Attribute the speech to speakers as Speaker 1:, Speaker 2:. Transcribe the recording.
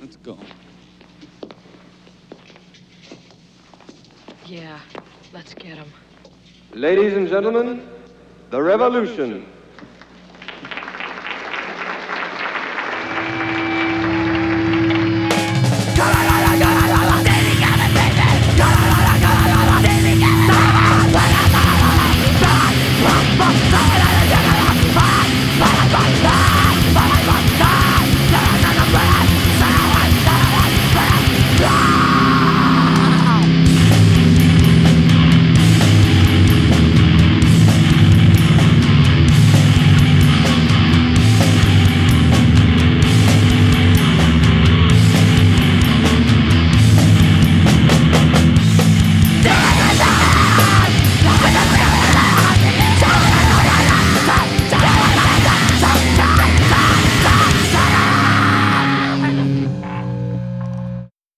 Speaker 1: Let's go.
Speaker 2: Yeah, let's get him.
Speaker 3: Ladies and gentlemen, the revolution